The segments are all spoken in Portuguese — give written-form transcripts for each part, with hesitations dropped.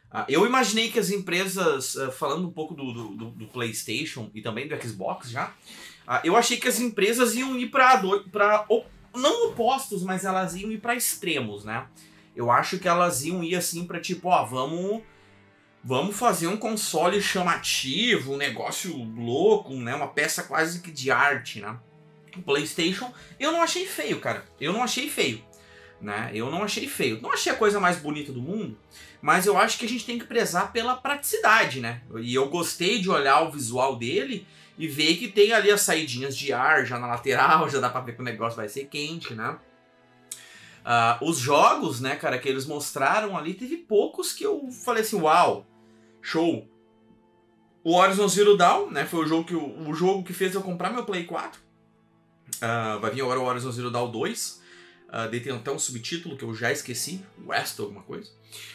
Eu imaginei que as empresas, falando um pouco do PlayStation e também do Xbox já, eu achei que as empresas iam ir para não opostos, mas elas iam ir para extremos, né? Eu acho que elas iam ir assim para tipo, vamos fazer um console chamativo, um negócio louco, né? Uma peça quase que de arte, né? O PlayStation, eu não achei feio, cara. Eu não achei feio, né? Eu não achei feio. Não achei a coisa mais bonita do mundo, mas eu acho que a gente tem que prezar pela praticidade, né? E eu gostei de olhar o visual dele e ver que tem ali as saidinhas de ar já na lateral, já dá pra ver que o negócio vai ser quente, né? Os jogos, né, cara, que eles mostraram ali, teve poucos que eu falei assim, uau, show. O Horizon Zero Dawn, né, foi o jogo que fez eu comprar meu Play 4. Vai vir agora o Horizon Zero Dawn 2. Daí tem até um subtítulo que eu já esqueci, West alguma coisa.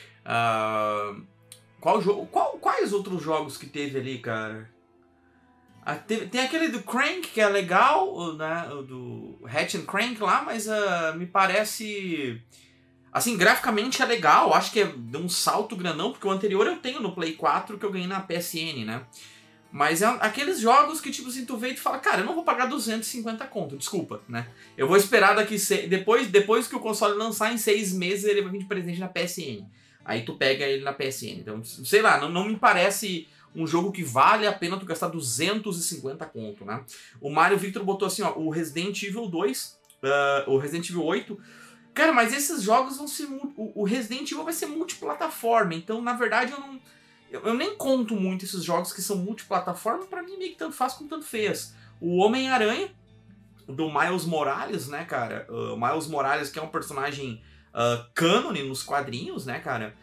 Quais outros jogos que teve ali, cara? Tem aquele do Crank que é legal, né? Do Ratchet Crank lá, mas me parece... Assim, graficamente é legal, acho que deu um salto grandão, porque o anterior eu tenho no Play 4 que eu ganhei na PSN, né? Mas é aqueles jogos que, tipo assim, tu vê e tu fala, cara, eu não vou pagar 250 conto, desculpa, né? Eu vou esperar depois que o console lançar em 6 meses, ele vai vir de presente na PSN. Aí tu pega ele na PSN. Então, sei lá, não me parece um jogo que vale a pena tu gastar 250 conto, né? O Mário Victor botou assim, ó, o Resident Evil 2, o Resident Evil 8... Cara, mas esses jogos vão ser... O Resident Evil vai ser multiplataforma, então, na verdade, eu nem conto muito esses jogos que são multiplataforma, pra mim meio que tanto faz como tanto fez. O Homem-Aranha, do Miles Morales, né, cara? O Miles Morales, que é um personagem cânone nos quadrinhos, né, cara?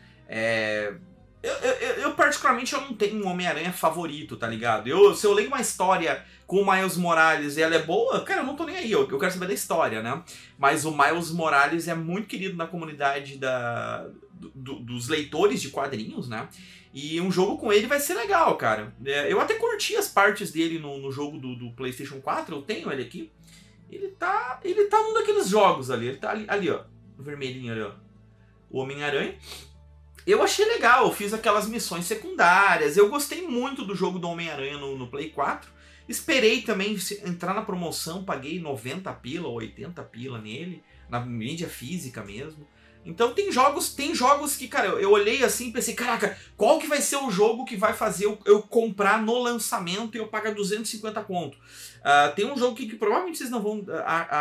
Eu particularmente, eu não tenho um Homem-Aranha favorito, tá ligado? Se eu leio uma história com o Miles Morales e ela é boa, cara, eu não tô nem aí, eu quero saber da história, né? Mas o Miles Morales é muito querido na comunidade dos leitores de quadrinhos, né? E um jogo com ele vai ser legal, cara. Eu até curti as partes dele no jogo do PlayStation 4, eu tenho ele aqui. Ele tá num daqueles jogos ali, ele tá ali ó, o vermelhinho ali, ó. O Homem-Aranha. Eu achei legal, eu fiz aquelas missões secundárias, eu gostei muito do jogo do Homem-Aranha no Play 4. Esperei também entrar na promoção, paguei 90 pila ou 80 pila nele, na mídia física mesmo. Então tem jogos que, cara, eu olhei assim e pensei, caraca, qual que vai ser o jogo que vai fazer eu comprar no lançamento e eu pagar 250 conto? Tem um jogo que provavelmente vocês não vão,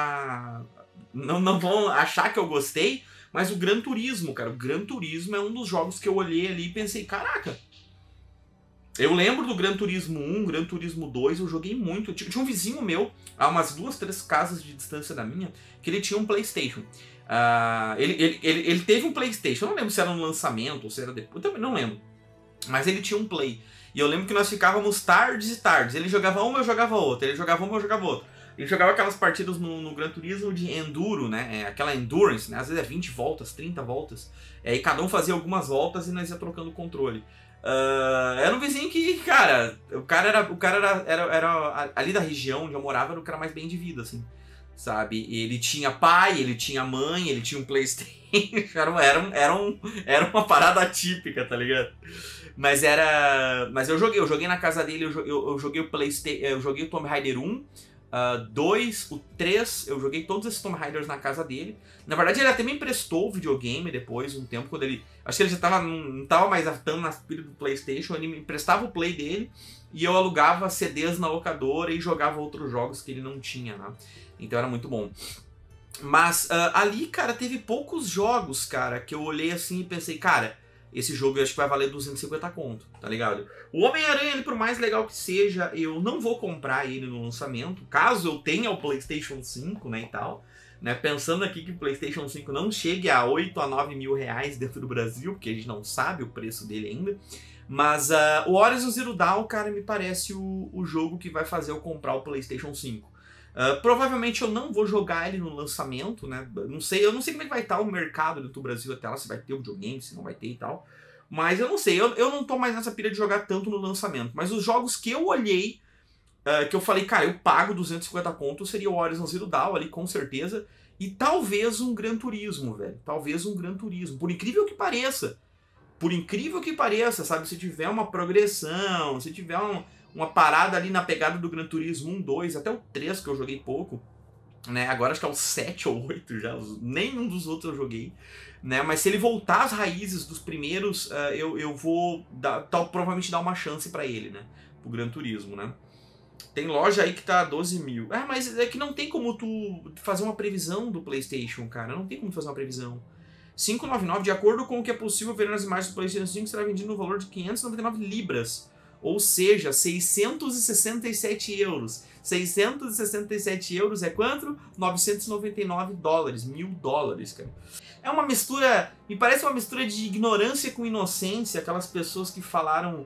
não vão achar que eu gostei, mas o Gran Turismo, cara, o Gran Turismo é um dos jogos que eu olhei ali e pensei, caraca, eu lembro do Gran Turismo 1, Gran Turismo 2, eu joguei muito. Tinha um vizinho meu, a umas 2, 3 casas de distância da minha, que ele tinha um PlayStation. Ele teve um PlayStation, eu não lembro se era no lançamento ou se era depois, eu também não lembro. Mas ele tinha um Play. E eu lembro que nós ficávamos tardes e tardes. Ele jogava uma, eu jogava outra. Ele jogava uma, eu jogava outra. Ele jogava aquelas partidas no Gran Turismo de enduro, né? Aquela endurance, né? Às vezes é 20 voltas, 30 voltas. E cada um fazia algumas voltas e nós ia trocando o controle. Era um vizinho que, cara, o cara era ali da região onde eu morava, era o cara mais bem de vida, assim, sabe? Ele tinha pai, ele tinha mãe, ele tinha um PlayStation, era uma parada atípica, tá ligado? Mas eu joguei na casa dele, eu joguei o PlayStation, eu joguei o Tomb Raider 1, 2, o 3, eu joguei todos esses Tomb Raiders na casa dele. Na verdade, ele até me emprestou o videogame depois, um tempo, quando ele... Acho que ele já não tava mais tão na pilha do PlayStation, ele me emprestava o Play dele e eu alugava CDs na locadora e jogava outros jogos que ele não tinha, né? Então era muito bom. Mas ali, cara, teve poucos jogos, cara, que eu olhei assim e pensei, cara, esse jogo eu acho que vai valer 250 conto, tá ligado? O Homem-Aranha, ele, por mais legal que seja, eu não vou comprar ele no lançamento, caso eu tenha o PlayStation 5, né, e tal, né, pensando aqui que o PlayStation 5 não chegue a 8 a 9 mil reais dentro do Brasil, porque a gente não sabe o preço dele ainda, mas o Horizon Zero Dawn, cara, me parece o jogo que vai fazer eu comprar o PlayStation 5. Provavelmente eu não vou jogar ele no lançamento, né? Eu não sei como é que vai estar o mercado do Brasil até lá, se vai ter o videogame, se não vai ter e tal. Mas eu não sei, eu não tô mais nessa pilha de jogar tanto no lançamento. Mas os jogos que eu olhei, que eu falei, cara, eu pago 250 conto, seria o Horizon Zero Dawn ali, com certeza. E talvez um Gran Turismo, velho. Talvez um Gran Turismo. Por incrível que pareça, por incrível que pareça, sabe, se tiver uma progressão, se tiver uma parada ali na pegada do Gran Turismo 1, 2, até o 3 que eu joguei pouco, né, agora acho que é o 7 ou 8 já, nenhum dos outros eu joguei, né, mas se ele voltar às raízes dos primeiros, eu vou provavelmente dar uma chance pra ele, né, pro Gran Turismo, né. Tem loja aí que tá 12 mil. Mas é que não tem como tu fazer uma previsão do PlayStation, cara. Não tem como fazer uma previsão. 599, de acordo com o que é possível ver nas imagens do PlayStation 5, será vendido no valor de 599 libras. Ou seja, 667 euros. 667 euros é quanto? 999 dólares. $1.000, cara. É uma mistura... Me parece uma mistura de ignorância com inocência. Aquelas pessoas que falaram...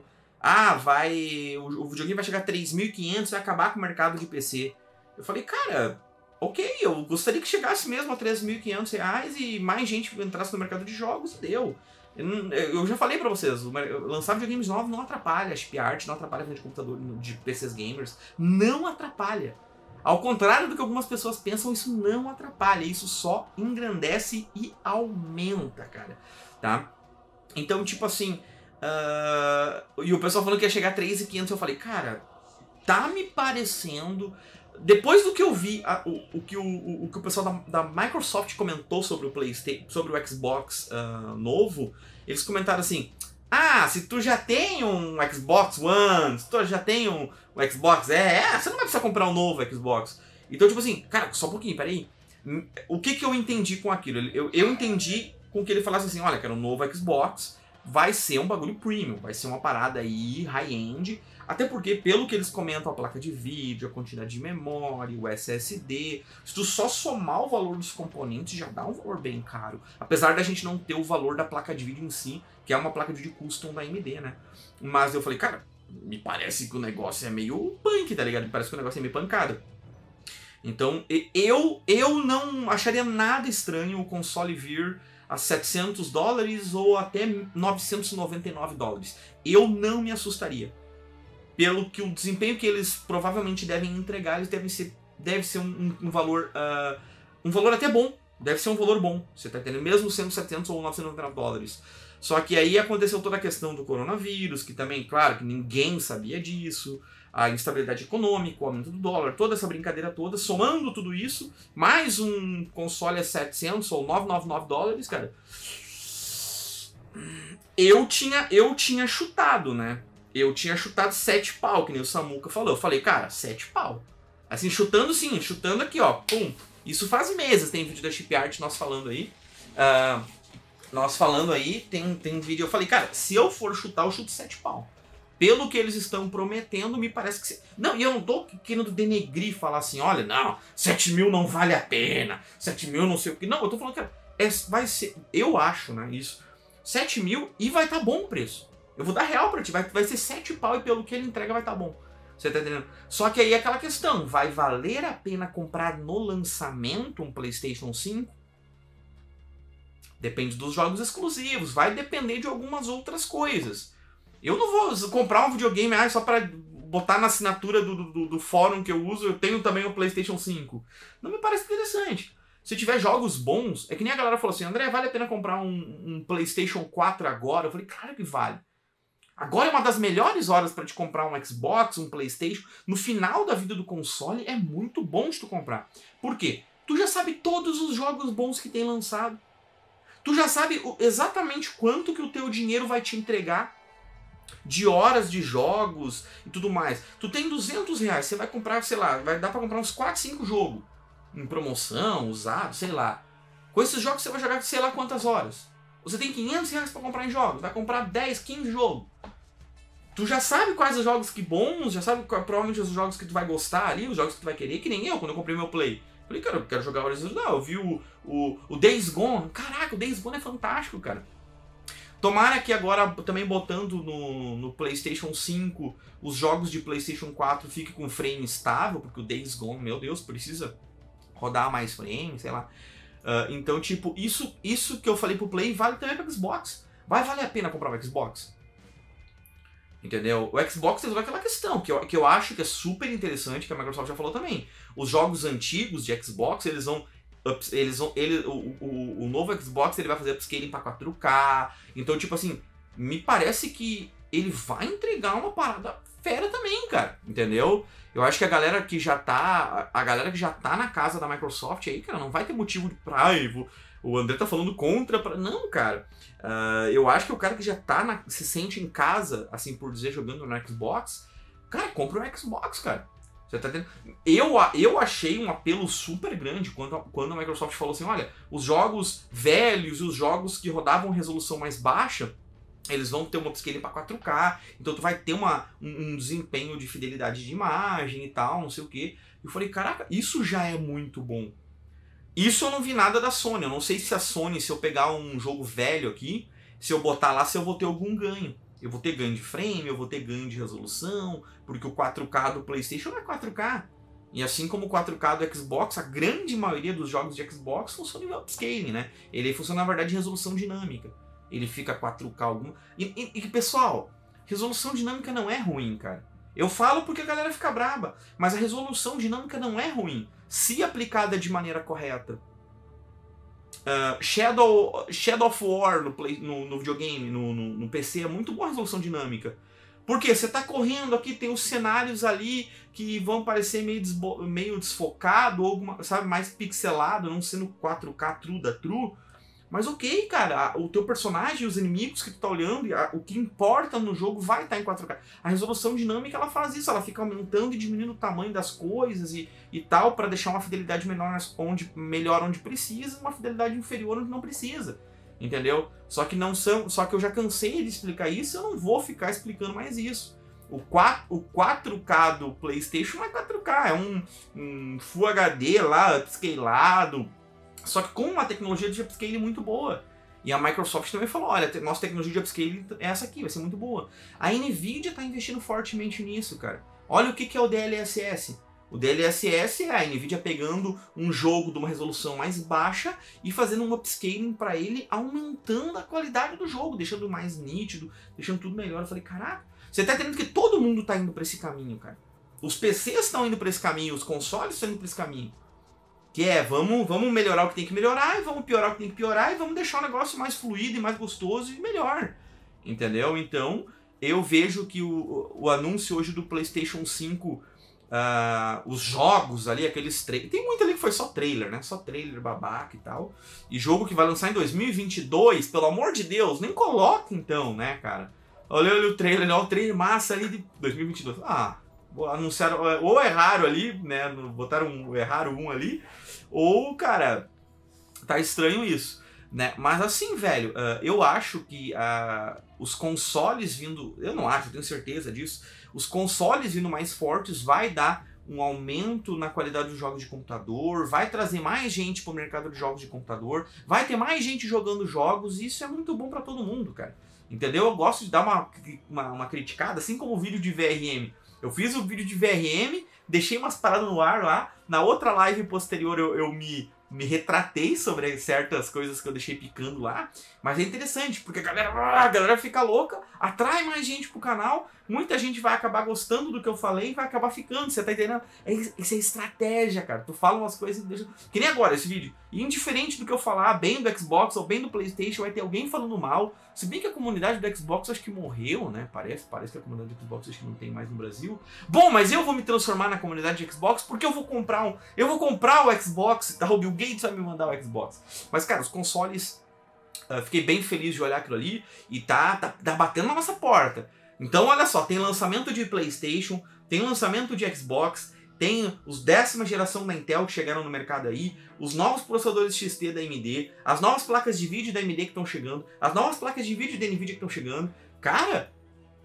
o videogame vai chegar a 3.500 e vai acabar com o mercado de PC. Eu falei, cara, ok, eu gostaria que chegasse mesmo a 3.500 reais e mais gente entrasse no mercado de jogos, deu. Eu já falei pra vocês, lançar videogames novos não atrapalha, chip art não atrapalha venda de computador, de PCs gamers, não atrapalha. Ao contrário do que algumas pessoas pensam, isso não atrapalha, isso só engrandece e aumenta, cara, tá? Então, tipo assim... e o pessoal falando que ia chegar a 3.500, eu falei, cara, tá me parecendo... Depois do que eu vi, o que o pessoal da Microsoft comentou sobre o PlayStation, sobre o Xbox novo, eles comentaram assim, se tu já tem um Xbox One, se tu já tem um Xbox, você não vai precisar comprar um novo Xbox. Então, tipo assim, cara, só um pouquinho, peraí. O que eu entendi com aquilo? Eu entendi com que ele falasse assim, olha, cara, um novo Xbox... vai ser um bagulho premium, vai ser uma parada aí high-end, até porque, pelo que eles comentam, a placa de vídeo, a quantidade de memória, o SSD, se tu só somar o valor dos componentes, já dá um valor bem caro. Apesar da gente não ter o valor da placa de vídeo em si, que é uma placa de vídeo custom da AMD, né? Mas eu falei, cara, me parece que o negócio é meio punk, tá ligado? Me parece que o negócio é meio pancada. Então, eu não acharia nada estranho o console vir a 700 dólares ou até 999 dólares. Eu não me assustaria. Pelo que o desempenho que eles provavelmente devem entregar, eles deve ser um valor até bom. Deve ser um valor bom, você tá entendendo? Mesmo sendo 700 ou 999 dólares. Só que aí aconteceu toda a questão do coronavírus, que também, claro, que ninguém sabia disso. A instabilidade econômica, o aumento do dólar, toda essa brincadeira toda, somando tudo isso, mais um console a 700 ou 999 dólares, cara, eu tinha chutado, né? Eu tinha chutado 7 pau, que nem o Samuca falou. Eu falei, cara, 7 pau. Assim, chutando aqui, ó, pum. Isso faz meses, tem vídeo da Chip Art nós falando aí. Tem vídeo, eu falei, cara, se eu for chutar, eu chuto 7 pau. Pelo que eles estão prometendo, me parece que... Não, e eu não tô querendo denegrir, falar assim, olha, não, 7 mil não vale a pena, 7 mil não sei o que. Não, eu tô falando que vai ser, eu acho, né, isso, 7 mil e vai tá bom o preço. Eu vou dar real pra ti, vai ser 7 pau e pelo que ele entrega vai tá bom. Você tá entendendo? Só que aí é aquela questão, vai valer a pena comprar no lançamento um PlayStation 5? Depende dos jogos exclusivos, vai depender de algumas outras coisas. Eu não vou comprar um videogame só para botar na assinatura do fórum que eu uso, eu tenho também o PlayStation 5. Não me parece interessante. Se tiver jogos bons, é que nem a galera falou assim, André, vale a pena comprar um PlayStation 4 agora? Eu falei, claro que vale. Agora é uma das melhores horas para te comprar um Xbox, um PlayStation. No final da vida do console é muito bom de tu comprar. Por quê? Tu já sabe todos os jogos bons que tem lançado. Tu já sabe exatamente quanto que o teu dinheiro vai te entregar de horas de jogos e tudo mais. Tu tem 200 reais, você vai comprar, sei lá, vai dar pra comprar uns 4, 5 jogos. Em promoção, usado, sei lá. Com esses jogos você vai jogar sei lá quantas horas. Você tem 500 reais pra comprar em jogos, vai comprar 10, 15 jogos. Tu já sabe quais os jogos que bons, já sabe provavelmente os jogos que tu vai gostar ali, os jogos que tu vai querer, que nem eu, quando eu comprei meu Play. Falei, cara, eu quero jogar Horizon. Não, eu vi o Days Gone. Caraca, o Days Gone é fantástico, cara. Tomara que agora, também botando no PlayStation 5, os jogos de PlayStation 4 fiquem com frame estável, porque o Days Gone, meu Deus, precisa rodar mais frame, sei lá. Então, tipo, isso que eu falei pro Play vale também pro Xbox. Vai valer a pena comprar o Xbox? Entendeu? O Xbox tem aquela questão, que eu acho que é super interessante, que a Microsoft já falou também. Os jogos antigos de Xbox, o novo Xbox ele vai fazer upscaling para 4K. Então, tipo assim, me parece que ele vai entregar uma parada fera também, cara, entendeu? Eu acho que a galera que já tá na casa da Microsoft aí, cara, não vai ter motivo pra, o André tá falando contra, não, cara. Eu acho que o cara que já se sente em casa, assim por dizer, jogando no Xbox, cara, compra um Xbox, cara. Você tá entendendo? Eu achei um apelo super grande quando a Microsoft falou assim, olha, os jogos velhos e os jogos que rodavam resolução mais baixa, eles vão ter um upscaling para 4K, então tu vai ter um desempenho de fidelidade de imagem e tal, não sei o que. Eu falei, caraca, isso já é muito bom. Isso eu não vi nada da Sony, eu não sei se a Sony, se eu pegar um jogo velho aqui, se eu botar lá, se eu vou ter algum ganho. Eu vou ter ganho de frame, eu vou ter ganho de resolução, porque o 4K do PlayStation não é 4K. E assim como o 4K do Xbox, a grande maioria dos jogos de Xbox funciona em upscaling, né? Ele funciona, na verdade, em resolução dinâmica. Ele fica 4K algum. E pessoal, resolução dinâmica não é ruim, cara. Eu falo porque a galera fica braba, mas a resolução dinâmica não é ruim, se aplicada de maneira correta. Shadow of War no videogame, no PC, é muito boa a resolução dinâmica. Porque você tá correndo aqui, tem os cenários ali que vão parecer meio desfocado, ou sabe, mais pixelado, não sendo 4K true da true. Mas ok, cara, o teu personagem, os inimigos que tu tá olhando, o que importa no jogo vai estar em 4K. A resolução dinâmica, ela faz isso, ela fica aumentando e diminuindo o tamanho das coisas e tal, para deixar uma fidelidade melhor onde precisa, uma fidelidade inferior onde não precisa. Entendeu? Só que eu já cansei de explicar isso, eu não vou ficar explicando mais isso. O 4K do PlayStation não é 4K, é um Full HD lá, upscalado. Só que com uma tecnologia de upscaling muito boa. E a Microsoft também falou, olha, nossa tecnologia de upscaling é essa aqui, vai ser muito boa. A Nvidia está investindo fortemente nisso, cara. Olha o que é o DLSS. O DLSS é a Nvidia pegando um jogo de uma resolução mais baixa e fazendo um upscaling para ele, aumentando a qualidade do jogo, deixando mais nítido, deixando tudo melhor. Eu falei, caraca, você tá entendendo que todo mundo tá indo para esse caminho, cara. Os PCs estão indo para esse caminho, os consoles estão indo para esse caminho. Que é, vamos melhorar o que tem que melhorar, e vamos piorar o que tem que piorar, e vamos deixar o negócio mais fluido e mais gostoso e melhor. Entendeu? Então, eu vejo que o anúncio hoje do PlayStation 5, os jogos ali, aqueles trailers... Tem muito ali que foi só trailer, né? Só trailer babaca e tal. E jogo que vai lançar em 2022, pelo amor de Deus, nem coloca então, né, cara? Olha o trailer, olha o trailer massa ali de 2022. Anunciaram, ou erraram ali, né? Erraram um ali, ou, cara, tá estranho isso, né? Mas assim, velho, eu acho que os consoles vindo, eu não acho, eu tenho certeza disso, os consoles vindo mais fortes vai dar um aumento na qualidade dos jogos de computador, vai trazer mais gente pro mercado de jogos de computador, vai ter mais gente jogando jogos, e isso é muito bom pra todo mundo, cara. Entendeu? Eu gosto de dar uma criticada, assim como o vídeo de VRM. Eu fiz o vídeo de VRM, deixei umas paradas no ar lá. Na outra live posterior eu me retratei sobre certas coisas que eu deixei picando lá. Mas é interessante, porque a galera fica louca, atrai mais gente pro canal, muita gente vai acabar gostando do que eu falei e vai acabar ficando, você tá entendendo? Isso é estratégia, cara. Tu fala umas coisas e deixa... Que nem agora esse vídeo. E indiferente do que eu falar, bem do Xbox ou bem do PlayStation, vai ter alguém falando mal. Se bem que a comunidade do Xbox acho que morreu, né? Parece que a comunidade do Xbox acho que não tem mais no Brasil. Bom, mas eu vou me transformar na comunidade de Xbox porque eu vou comprar o Xbox, tá? O Bill Gates vai me mandar o Xbox. Mas, cara, os consoles... fiquei bem feliz de olhar aquilo ali e tá batendo na nossa porta. Então, olha só, tem lançamento de PlayStation, tem lançamento de Xbox, tem os 10ª geração da Intel que chegaram no mercado aí, os novos processadores XT da AMD, as novas placas de vídeo da AMD que estão chegando, as novas placas de vídeo da Nvidia que estão chegando. Cara,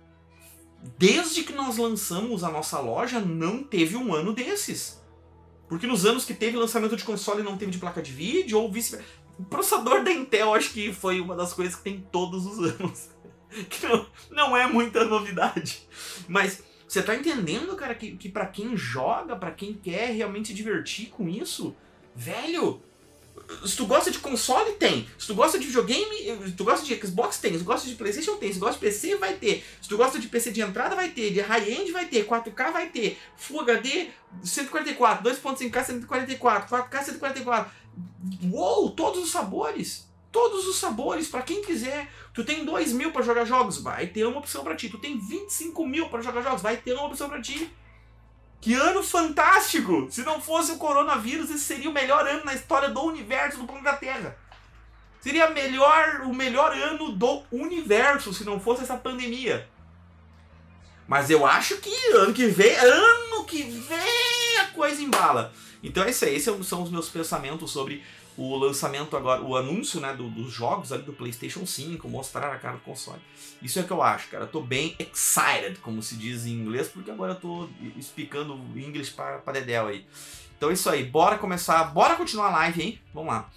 desde que nós lançamos a nossa loja, não teve um ano desses. Porque nos anos que teve lançamento de console não teve de placa de vídeo, ou vice-versa. O processador da Intel acho que foi uma das coisas que tem todos os anos. Que não é muita novidade. Mas você tá entendendo, cara, que pra quem joga, pra quem quer realmente se divertir com isso, velho, se tu gosta de console, tem. Se tu gosta de videogame, se tu gosta de Xbox, tem. Se tu gosta de PlayStation, tem. Se tu gosta de PC, vai ter. Se tu gosta de PC de entrada, vai ter. De high-end, vai ter. 4K, vai ter. Full HD, 144. 2.5K, 144. 4K, 144. Uou, todos os sabores. Todos os sabores, pra quem quiser. Tu tem 2 mil pra jogar jogos, vai ter uma opção pra ti. Tu tem 25 mil pra jogar jogos, vai ter uma opção pra ti. Que ano fantástico! Se não fosse o coronavírus, esse seria o melhor ano na história do universo, do planeta Terra. Seria o melhor ano do universo se não fosse essa pandemia. Mas eu acho que ano que vem a coisa embala. Então é isso aí, esses são os meus pensamentos sobre o lançamento agora, o anúncio, né, dos jogos ali do PlayStation 5, mostrar a cara do console. Isso é o que eu acho, cara. Eu tô bem excited, como se diz em inglês, porque agora eu tô explicando inglês pra Dedéu aí. Então é isso aí, bora começar, bora continuar a live, hein? Vamos lá.